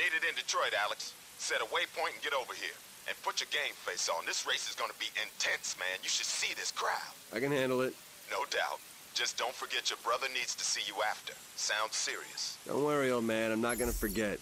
Meet it in Detroit, Alex. Set a waypoint and get over here. And put your game face on. This race is gonna be intense, man. You should see this crowd. I can handle it. No doubt. Just don't forget your brother needs to see you after. Sounds serious. Don't worry, old man. I'm not gonna forget.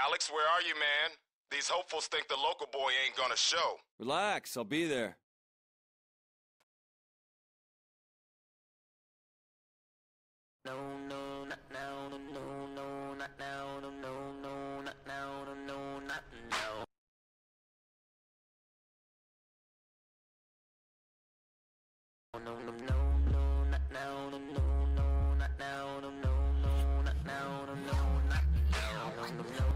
Alex, where are you, man? These hopefuls think the local boy ain't gonna show. Relax, I'll be there. No, no, not now, no, no, no, not now, no, no, no, not now, no, no, not now. No, no, no, no, not now, no, no, no, not now, no, no, no, not now, no, no, not now, no, no, no.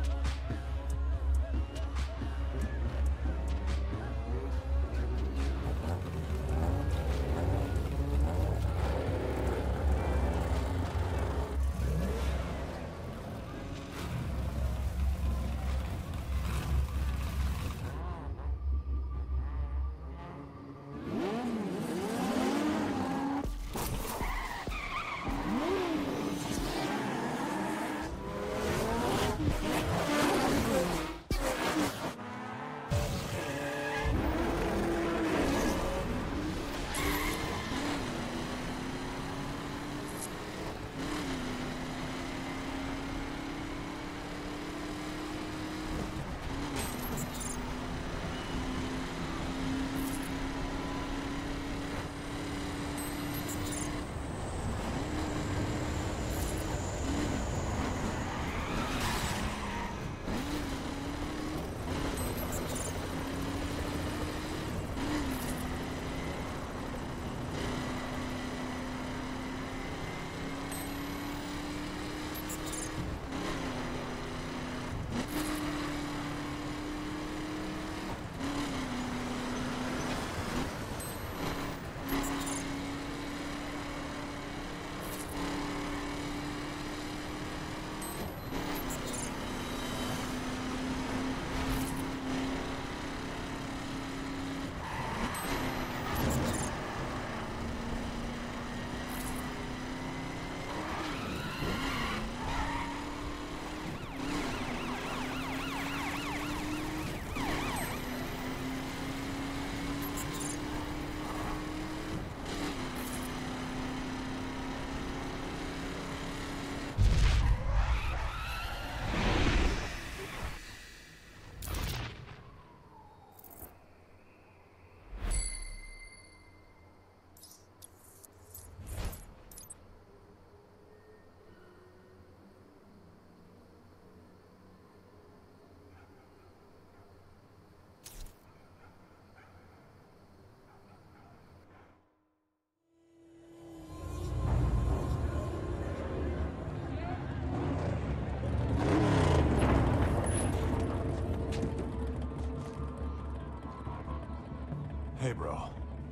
Hey, bro.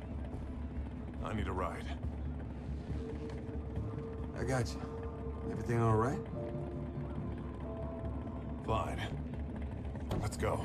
I need a ride. I got you. Everything all right? Fine. Let's go.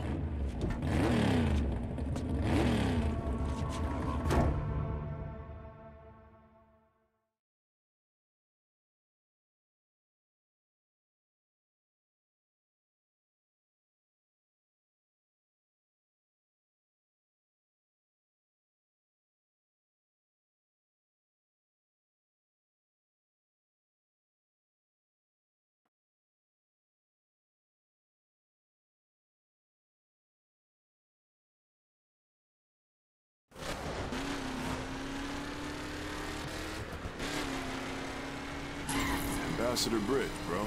Ambassador Bridge, bro.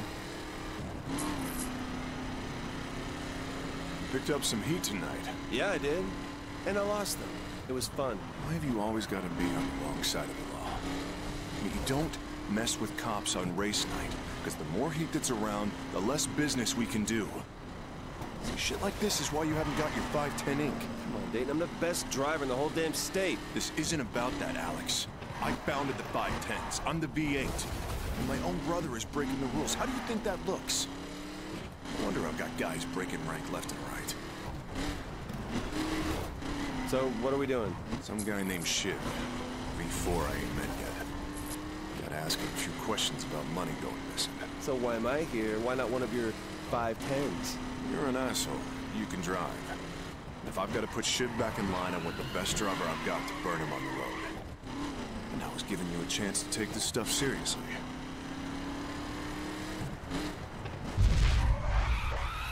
Picked up some heat tonight. Yeah, I did. And I lost them. It was fun. Why have you always got to be on the wrong side of the law? I mean, you don't mess with cops on race night, because the more heat that's around, the less business we can do. See, shit like this is why you haven't got your 510 ink. Come on, Dayton, I'm the best driver in the whole damn state. This isn't about that, Alex. I founded the 510s. I'm the V8. And my own brother is breaking the rules. How do you think that looks? No wonder I've got guys breaking rank left and right. So, what are we doing? Some guy named Shiv. V4 I ain't met yet. Gotta ask him a few questions about money going missing. So why am I here? Why not one of your 510s? You're an asshole. You can drive. If I've got to put Shiv back in line, I want the best driver I've got to burn him on the road. And I was giving you a chance to take this stuff seriously.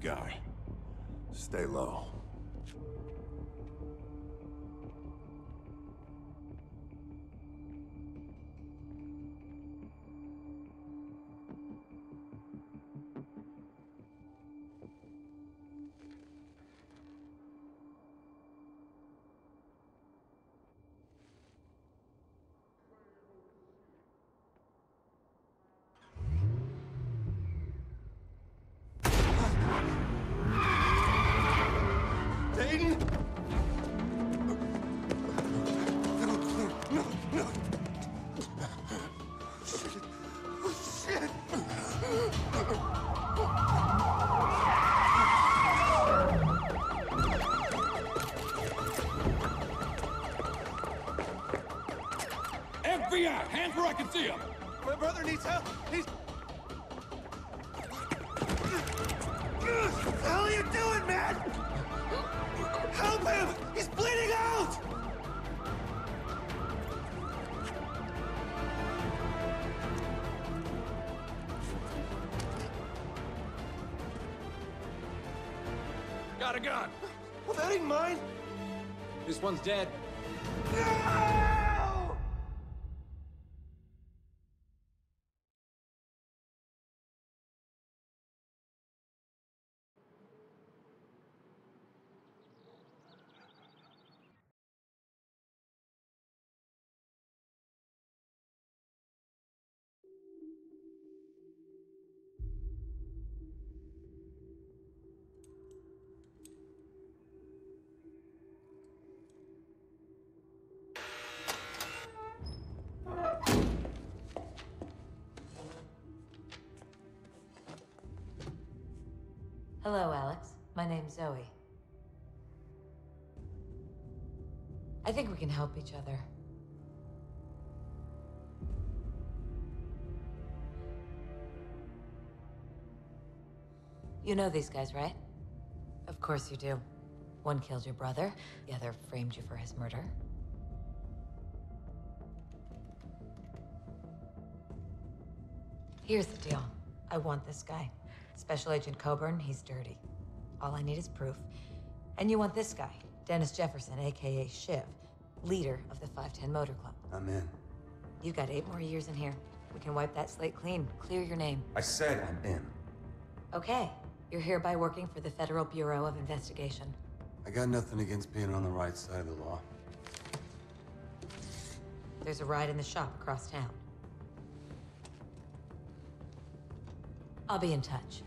guy. Stay low. FBI! Hands where I can see them! My brother needs help! He's... What the hell are you doing, man? Help him! He's bleeding out! Got a gun! Well, that ain't mine! This one's dead. No! Hello, Alex. My name's Zoe. I think we can help each other. You know these guys, right? Of course you do. One killed your brother, the other framed you for his murder. Here's the deal. I want this guy. Special Agent Coburn, he's dirty. All I need is proof. And you want this guy, Dennis Jefferson, aka Shiv, leader of the 510 Motor Club. I'm in. You got 8 more years in here. We can wipe that slate clean, clear your name. I said I'm in. Okay, you're hereby working for the Federal Bureau of Investigation. I got nothing against being on the right side of the law. There's a ride in the shop across town. I'll be in touch.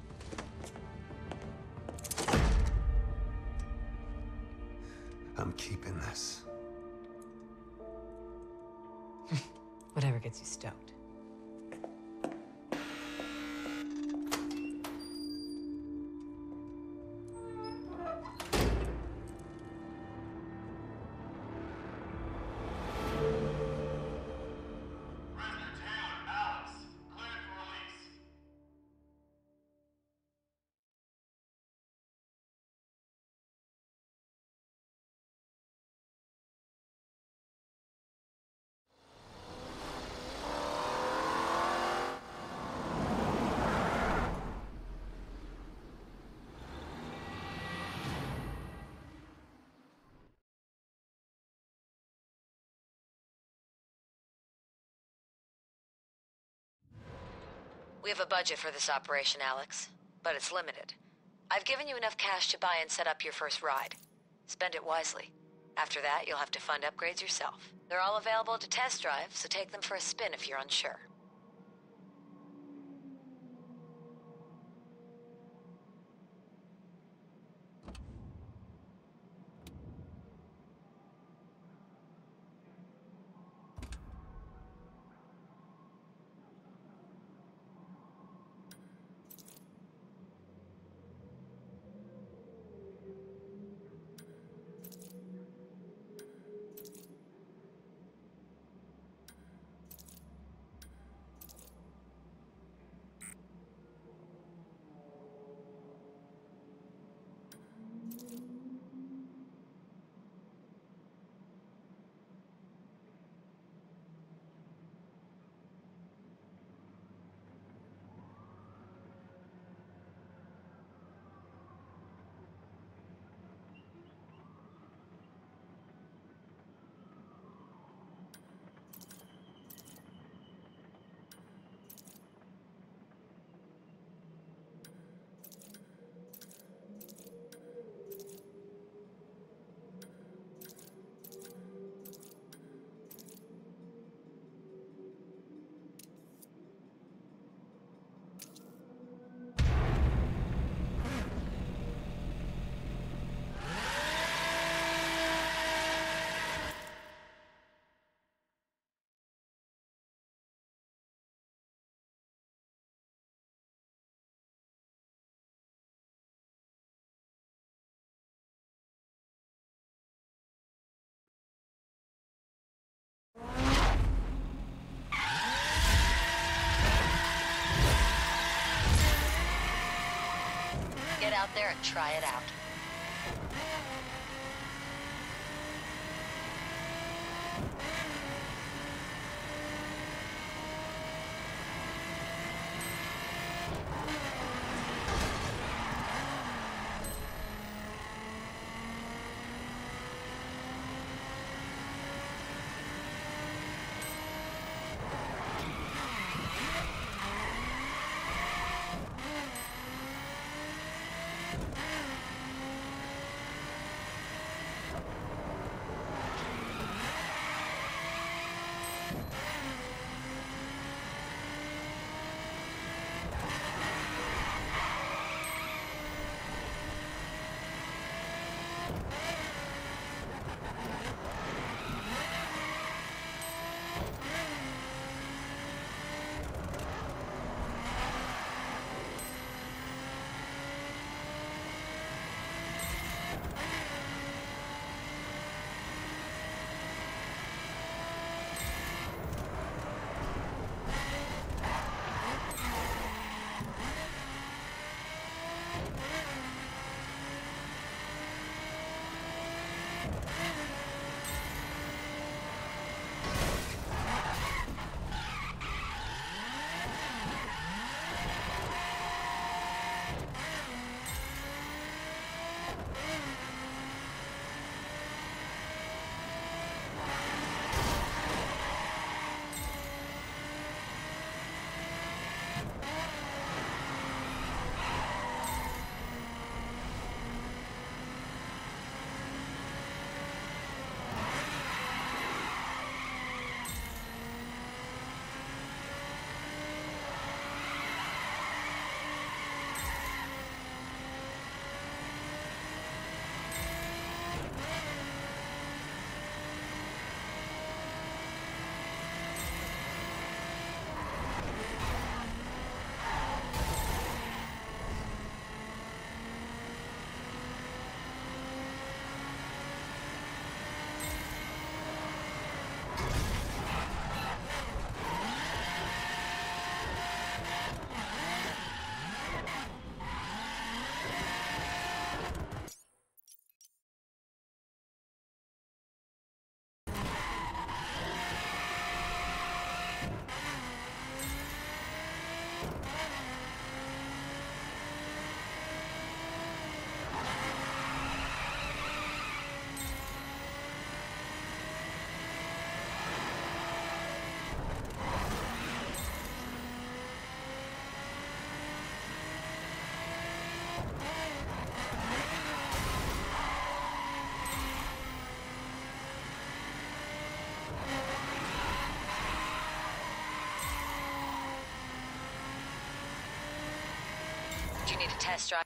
I'm keeping this. Whatever gets you stoked. We have a budget for this operation, Alex, but it's limited. I've given you enough cash to buy and set up your first ride. Spend it wisely. After that, you'll have to fund upgrades yourself. They're all available to test drive, so take them for a spin if you're unsure. there and try it out. Do you need a test drive?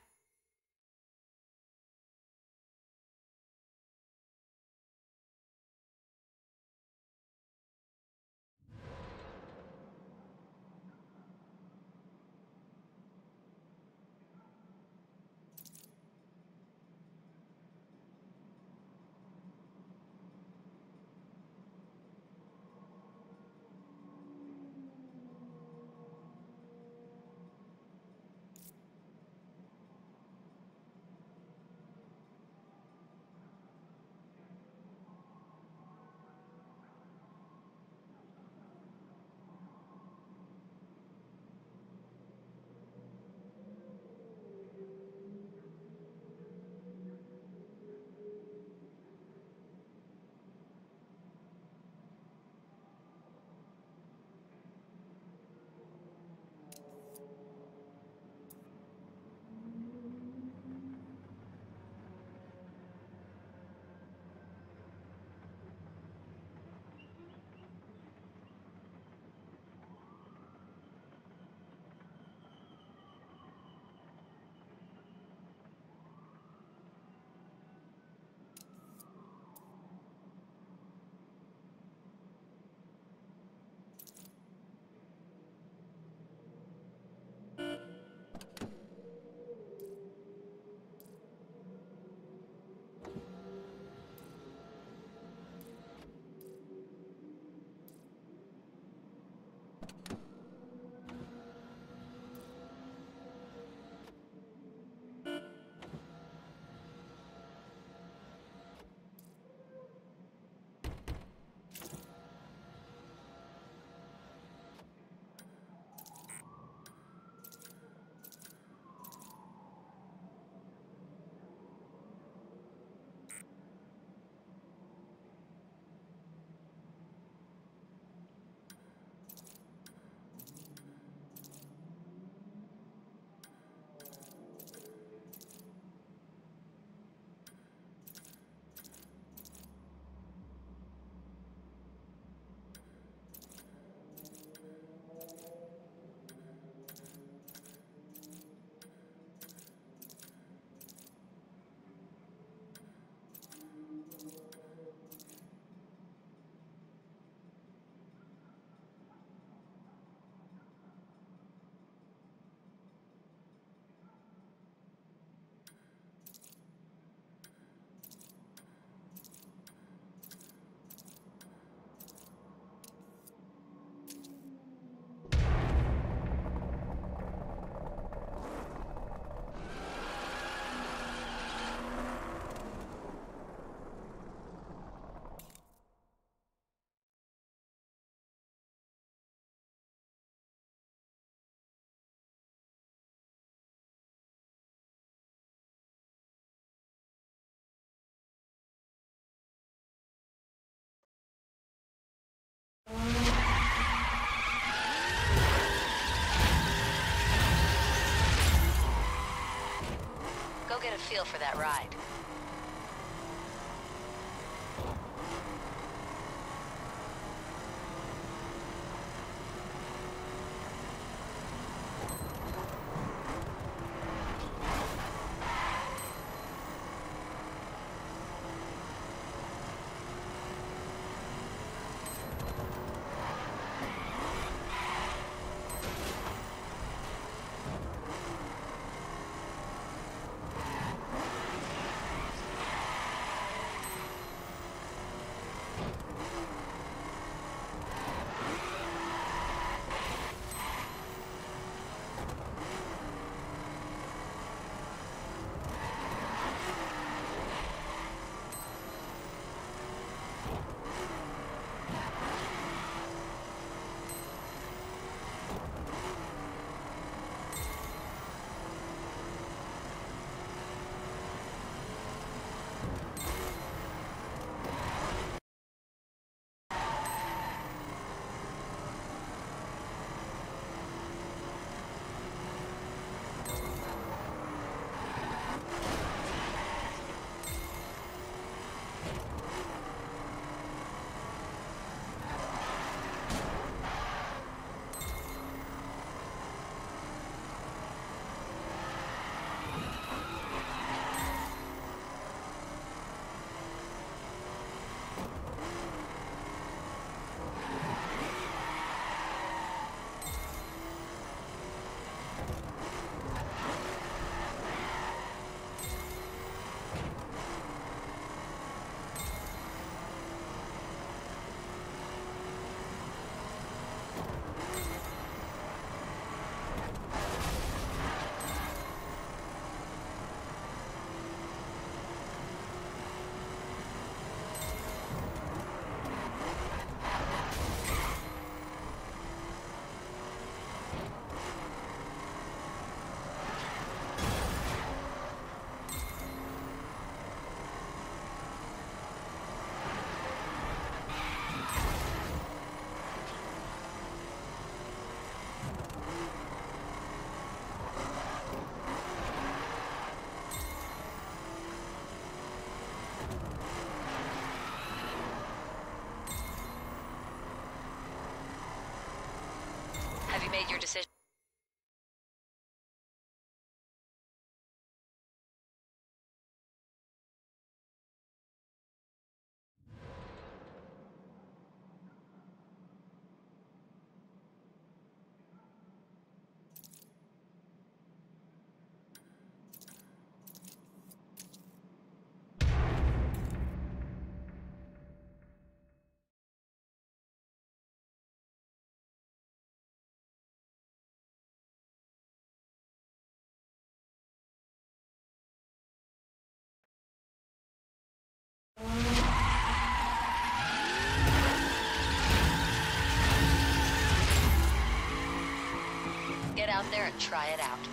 feel for that ride. Have you made your decision? Get out there and try it out.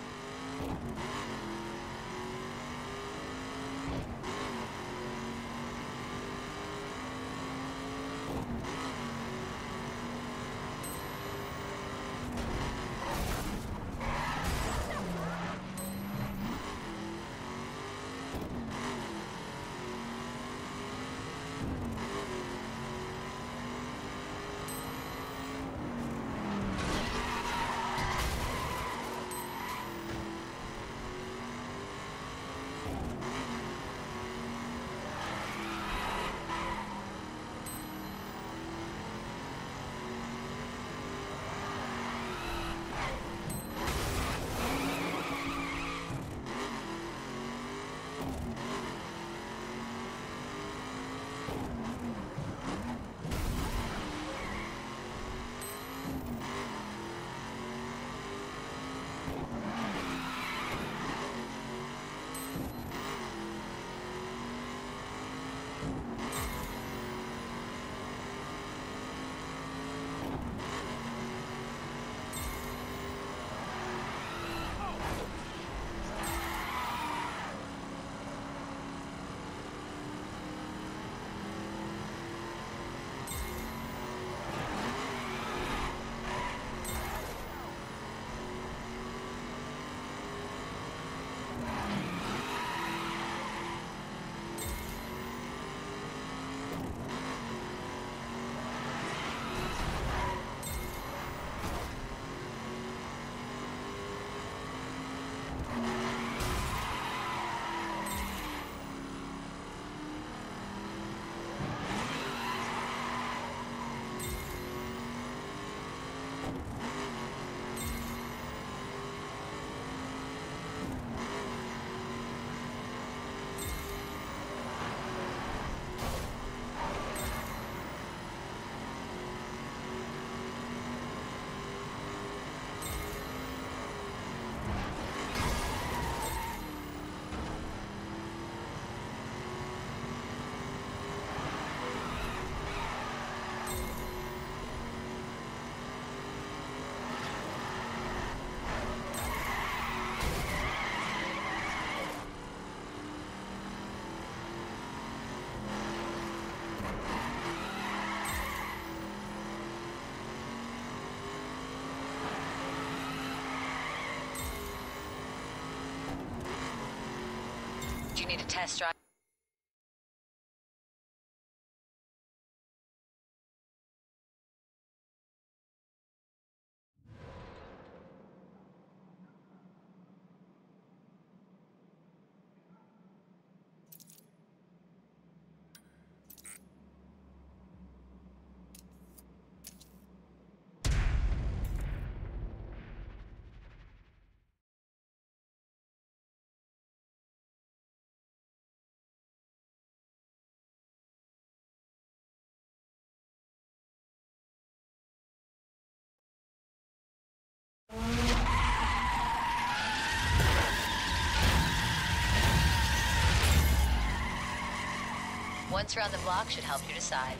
Need a test drive? Once around the block should help you decide.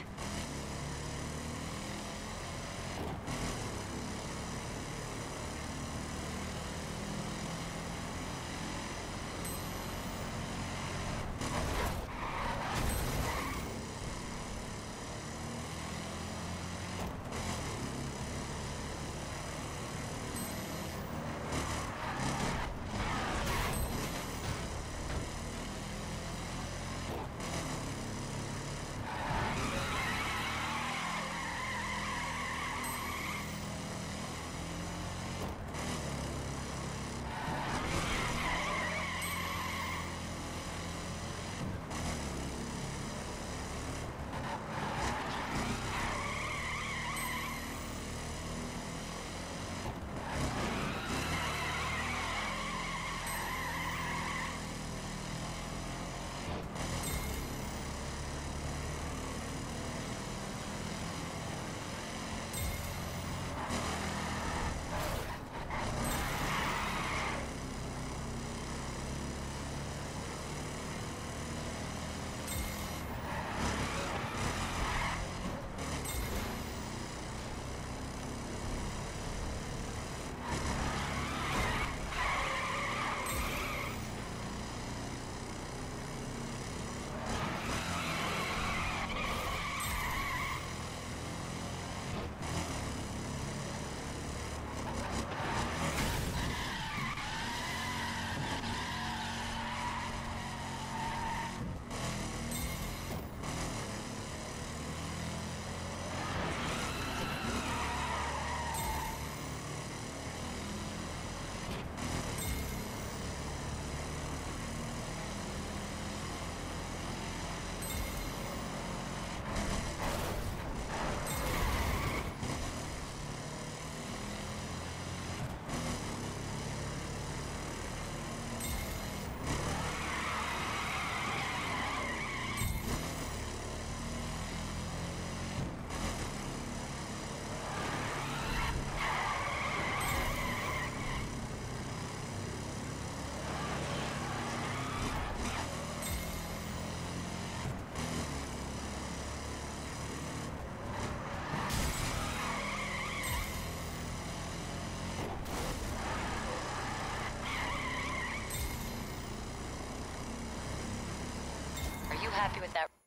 Are you happy with that?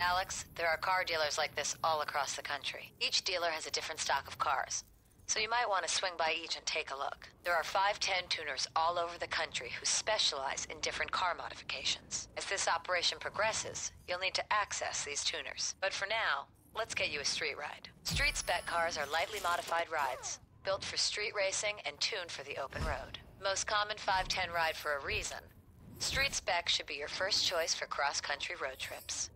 Alex, there are car dealers like this all across the country. Each dealer has a different stock of cars, so you might want to swing by each and take a look. There are 510 tuners all over the country who specialize in different car modifications. As this operation progresses, you'll need to access these tuners. But for now, let's get you a street ride. Street spec cars are lightly modified rides, built for street racing and tuned for the open road. Most common 510 ride for a reason. Street spec should be your first choice for cross-country road trips.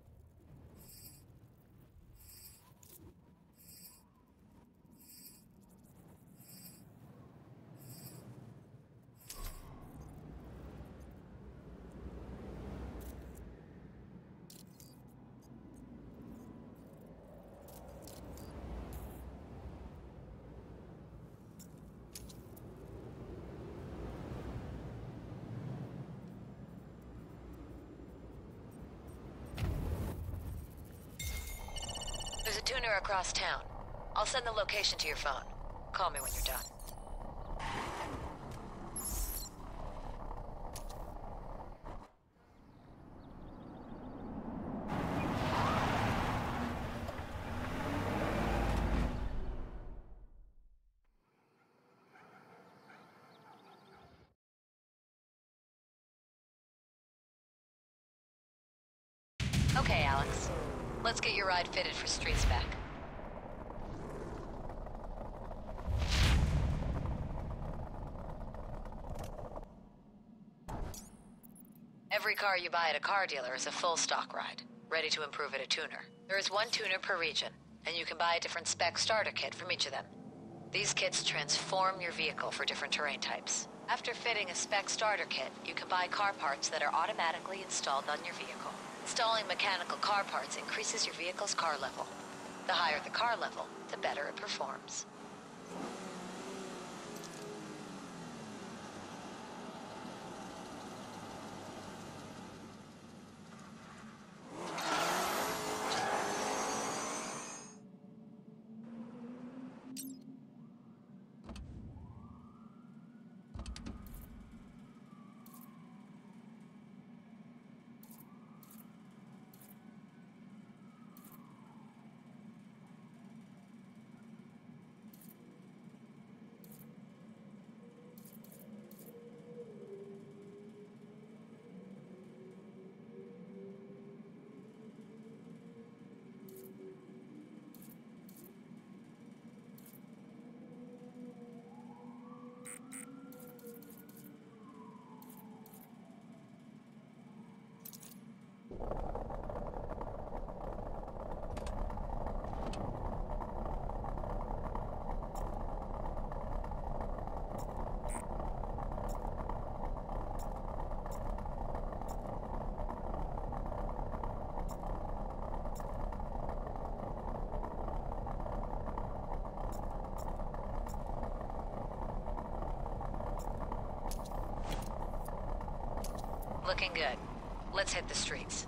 There's a tuner across town. I'll send the location to your phone. Call me when you're done. Okay, Alex. Let's get your ride fitted for street spec. Every car you buy at a car dealer is a full stock ride, ready to improve at a tuner. There is one tuner per region, and you can buy a different spec starter kit from each of them. These kits transform your vehicle for different terrain types. After fitting a spec starter kit, you can buy car parts that are automatically installed on your vehicle. Installing mechanical car parts increases your vehicle's car level. The higher the car level, the better it performs. Looking good. Let's hit the streets.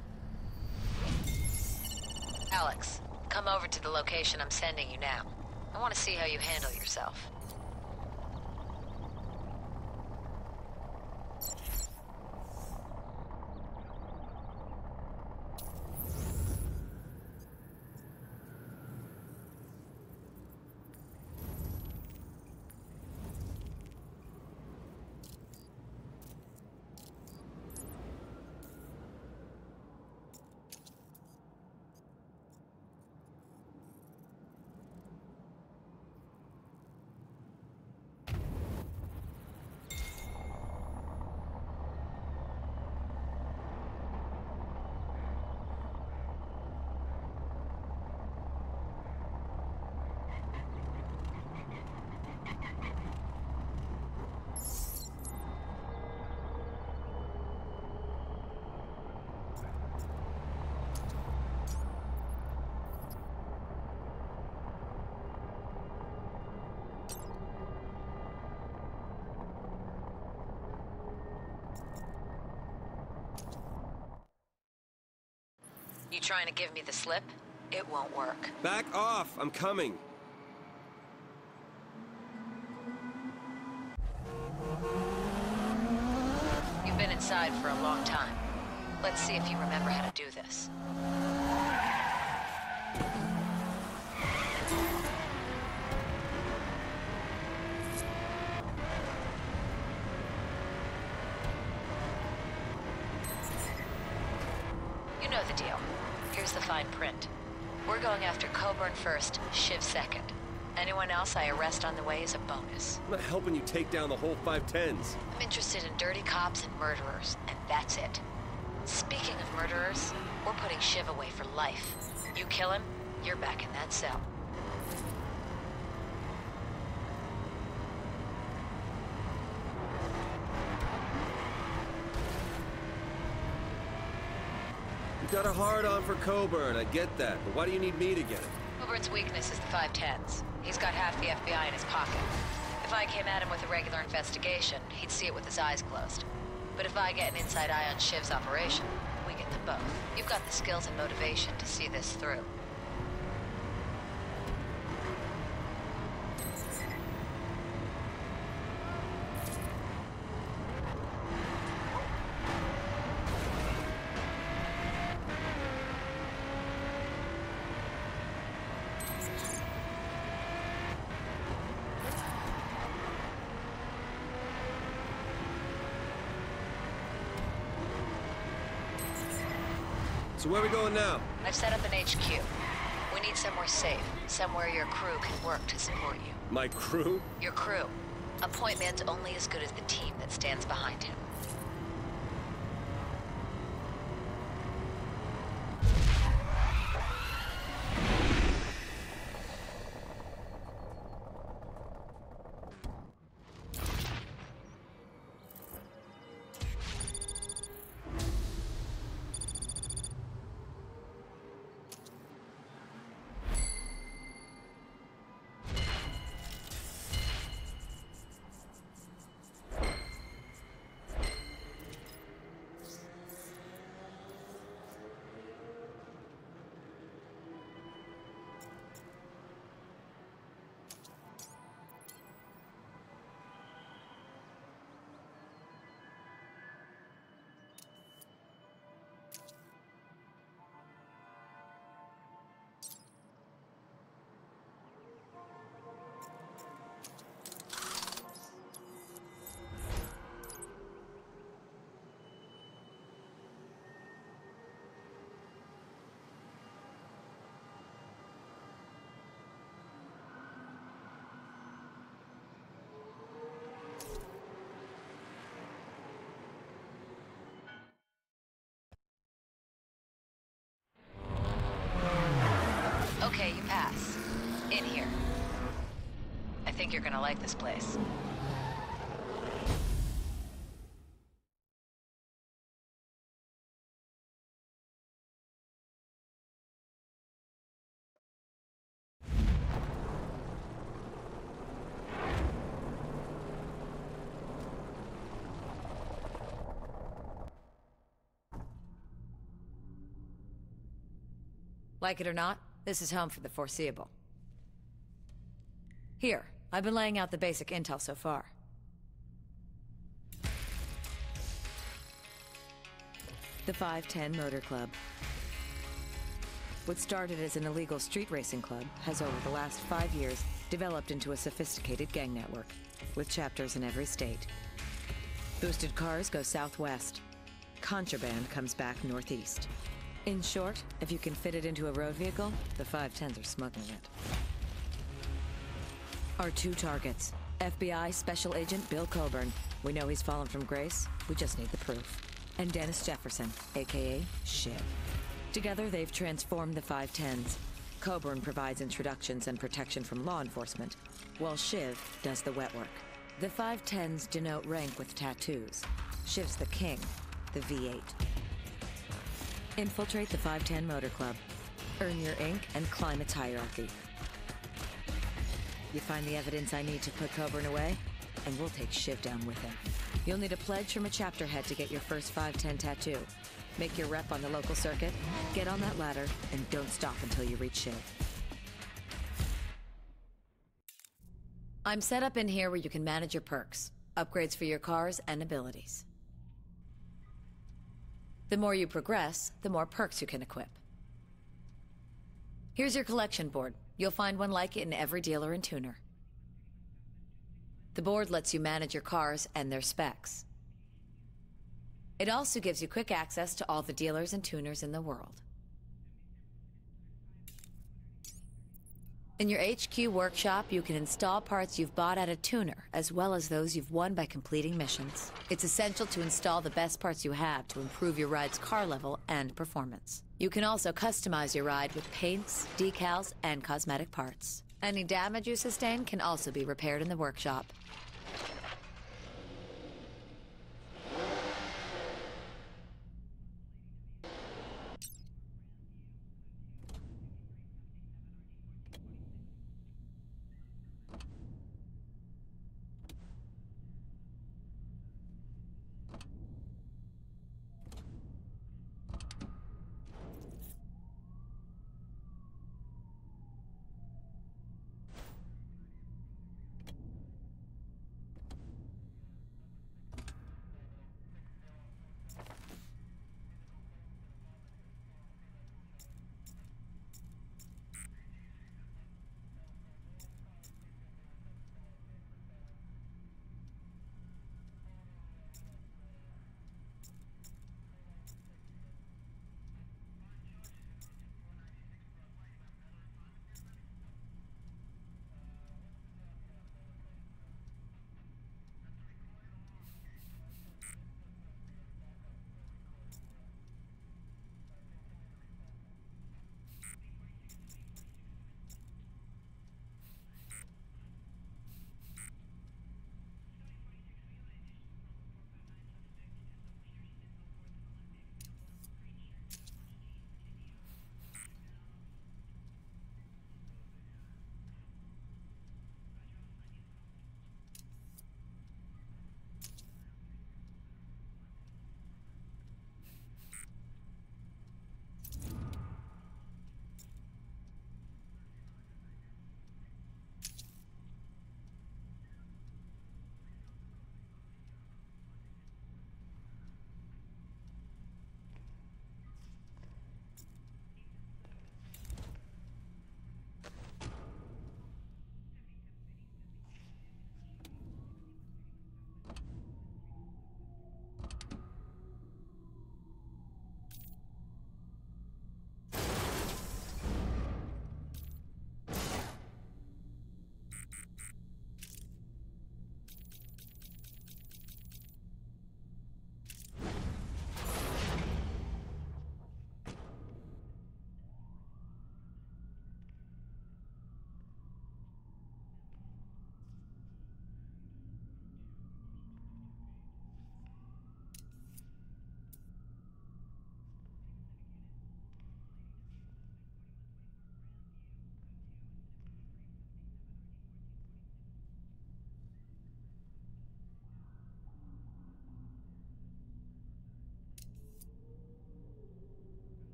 Alex, come over to the location I'm sending you now. I want to see how you handle yourself. You trying to give me the slip? It won't work. Back off! I'm coming. You've been inside for a long time. Let's see if you remember how to do this. You know the deal. Here's the fine print. We're going after Coburn first, Shiv second. Anyone else I arrest on the way is a bonus. I'm not helping you take down the whole 510s. I'm interested in dirty cops and murderers, and that's it. Speaking of murderers, we're putting Shiv away for life. You kill him, you're back in that cell. You got a hard-on for Coburn, I get that, but why do you need me to get it? Coburn's weakness is the 510s. He's got half the FBI in his pocket. If I came at him with a regular investigation, he'd see it with his eyes closed. But if I get an inside eye on Shiv's operation, we get them both. You've got the skills and motivation to see this through. So where are we going now? I've set up an HQ. We need somewhere safe, somewhere your crew can work to support you. My crew? Your crew. A point man's only as good as the team that stands behind him. Okay, you pass. In here. I think you're gonna like this place. Like it or not, this is home for the foreseeable. Here, I've been laying out the basic intel so far. The 510 Motor Club. What started as an illegal street racing club has over the last 5 years developed into a sophisticated gang network, with chapters in every state. Boosted cars go southwest. Contraband comes back northeast. In short, if you can fit it into a road vehicle, the 510s are smuggling it. Our two targets. FBI Special Agent Bill Coburn. We know he's fallen from grace. We just need the proof. And Dennis Jefferson, a.k.a. Shiv. Together, they've transformed the 510s. Coburn provides introductions and protection from law enforcement, while Shiv does the wet work. The 510s denote rank with tattoos. Shiv's the king, the V8. Infiltrate the 510 Motor Club. Earn your ink and climb its hierarchy. You find the evidence I need to put Coburn away, and we'll take Shiv down with him. You'll need a pledge from a chapter head to get your first 510 tattoo. Make your rep on the local circuit, get on that ladder, and don't stop until you reach Shiv. I'm set up in here where you can manage your perks, upgrades for your cars, and abilities. The more you progress, the more perks you can equip. Here's your collection board. You'll find one like it in every dealer and tuner. The board lets you manage your cars and their specs. It also gives you quick access to all the dealers and tuners in the world. In your HQ workshop, you can install parts you've bought at a tuner, as well as those you've won by completing missions. It's essential to install the best parts you have to improve your ride's car level and performance. You can also customize your ride with paints, decals, and cosmetic parts. Any damage you sustain can also be repaired in the workshop.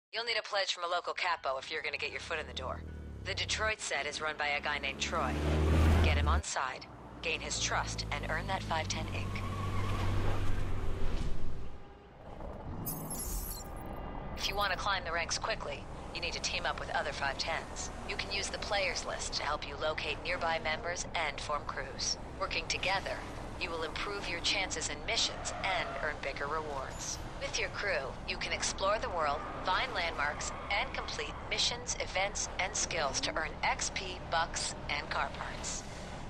You'll need a pledge from a local capo if you're gonna get your foot in the door. The Detroit set is run by a guy named Troy. Get him on side, gain his trust, and earn that 510 ink. If you want to climb the ranks quickly, you need to team up with other 510s. You can use the players list to help you locate nearby members and form crews. Working together, you will improve your chances in missions and earn bigger rewards. With your crew, you can explore the world, find landmarks, and complete missions, events, and skills to earn XP, bucks, and car parts.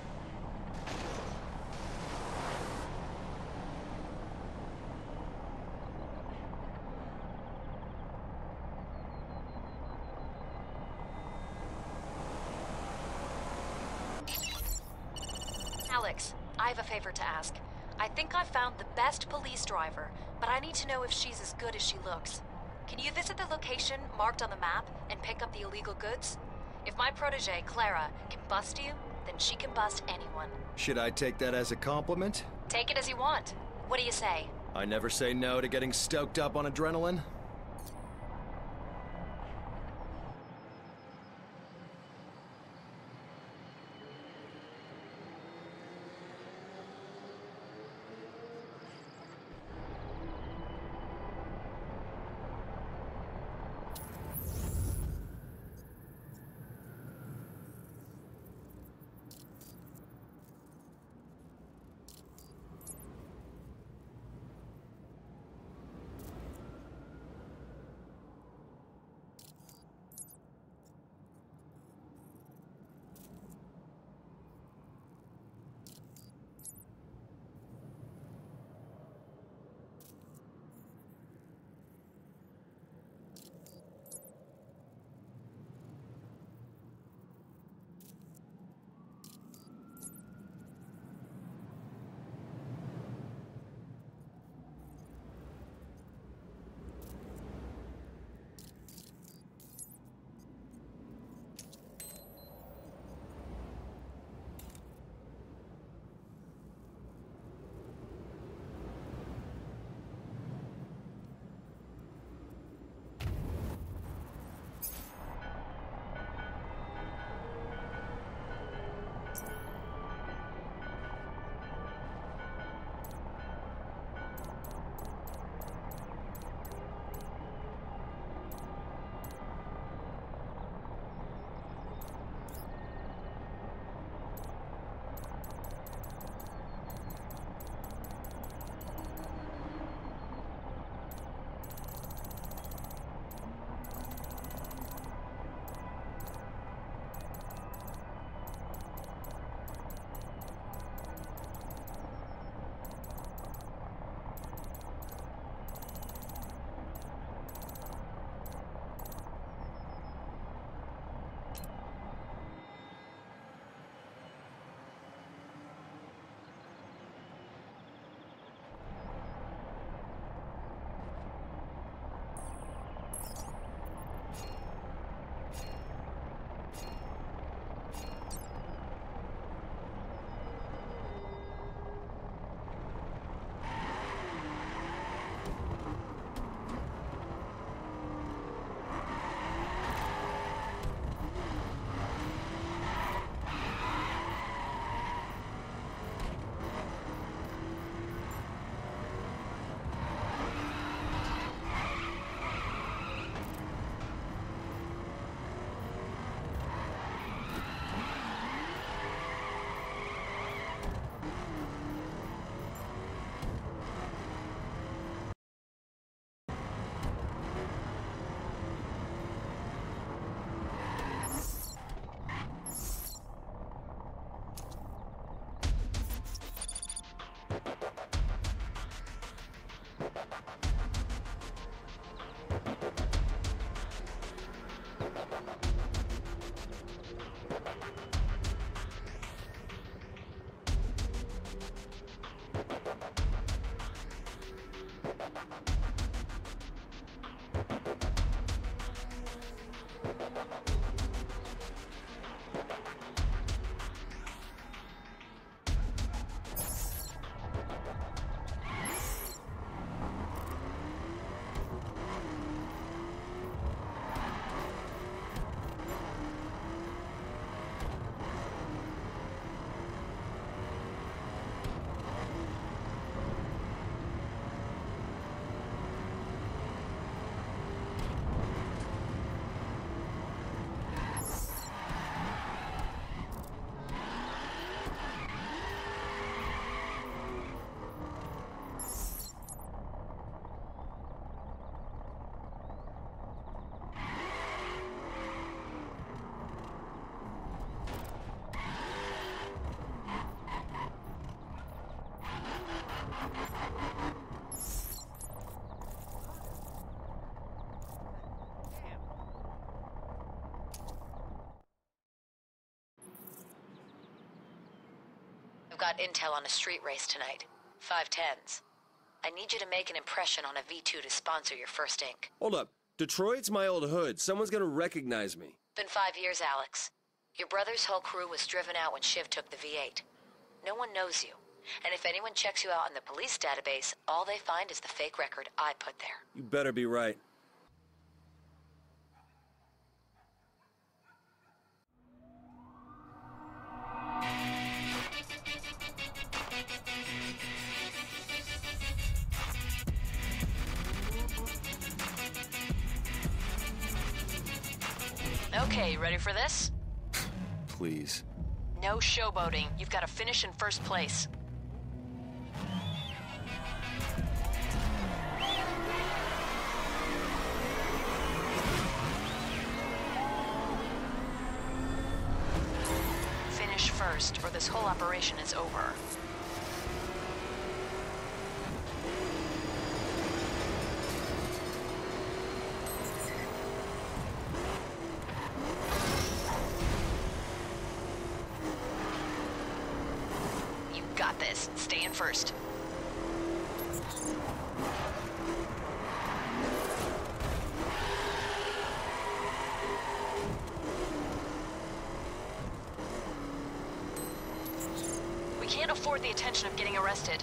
Alex, I have a favor to ask. I think I've found the best police driver, but I need to know if she's as good as she looks. Can you visit the location marked on the map and pick up the illegal goods? If my protege, Clara, can bust you, then she can bust anyone. Should I take that as a compliment? Take it as you want. What do you say? I never say no to getting stoked up on adrenaline. I've got intel on a street race tonight. 510s. I need you to make an impression on a V2 to sponsor your first ink. Hold up. Detroit's my old hood. Someone's gonna recognize me. Been 5 years, Alex. Your brother's whole crew was driven out when Shiv took the V8. No one knows you. And if anyone checks you out in the police database, all they find is the fake record I put there. You better be right. Okay, ready for this? Please. No showboating. You've got to finish in first place. Finish first, or this whole operation is over. Got this. Stay in first. We can't afford the attention of getting arrested.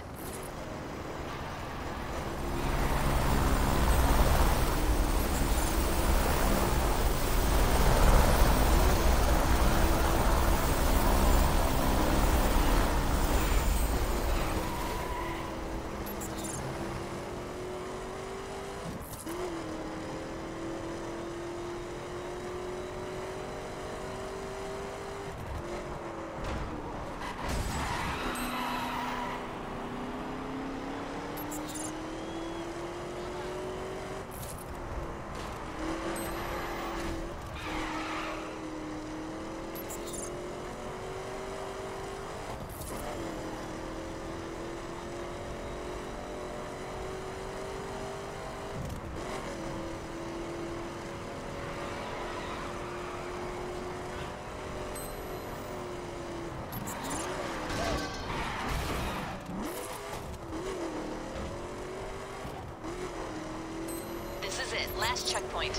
This is it. Last checkpoint.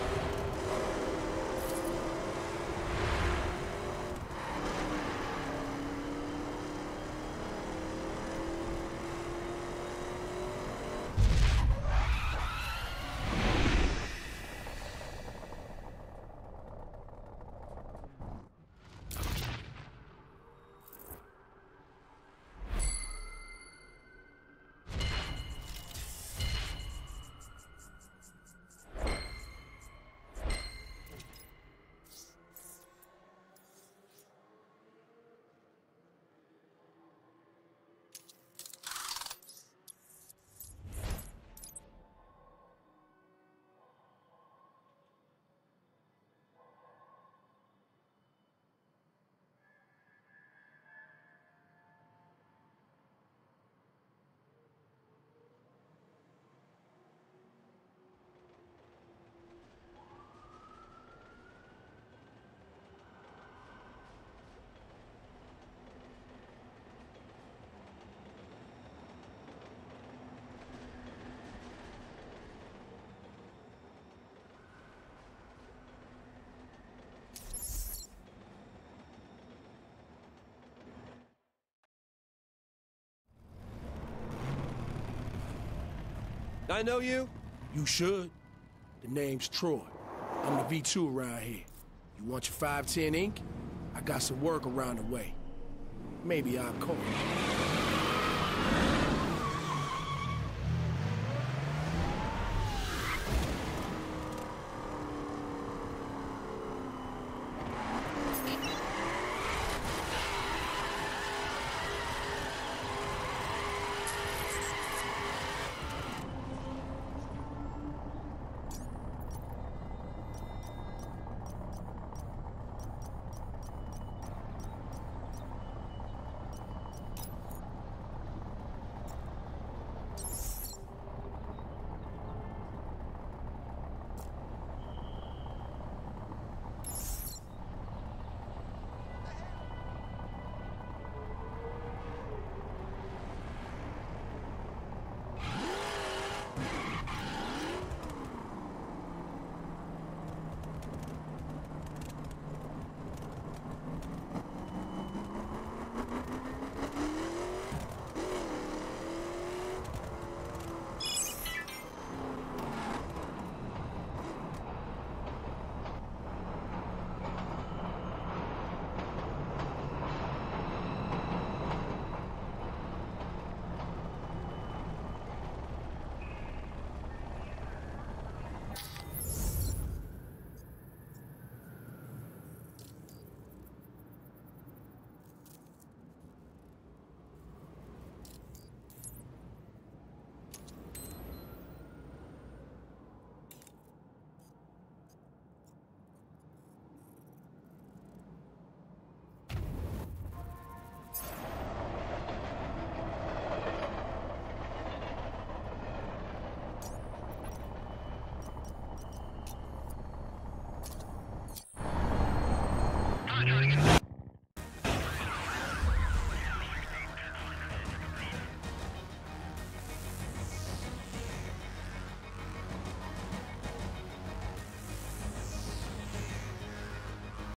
I know you? You should. The name's Troy. I'm the V2 around here. You want your 510 ink? I got some work around the way. Maybe I'll call you.